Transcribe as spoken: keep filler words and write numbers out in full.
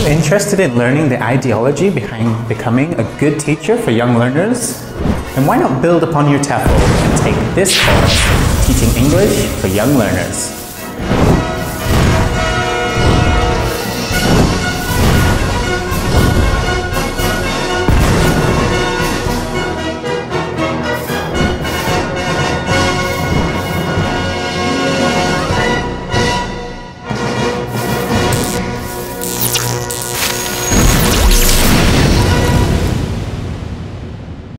interested in learning the ideology behind becoming a good teacher for young learners? Then why not build upon your T E F L and take this course, Teaching English for Young Learners.